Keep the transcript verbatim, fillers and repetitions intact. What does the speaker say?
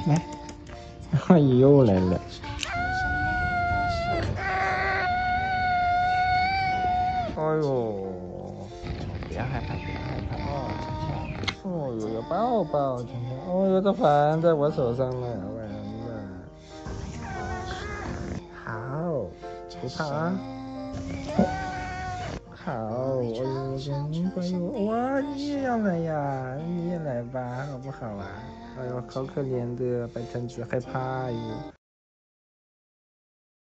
来，哎呦来了。哎呦，别害怕，别害怕哦，晨晨。哦呦，要抱抱，晨晨。哦呦，这饭在我手上了，完了。好，不怕啊。好，哎呦，真乖哟！哇，你也要来呀？你也来吧，好不好啊？哎呦，好可怜的白橙子，害怕哟。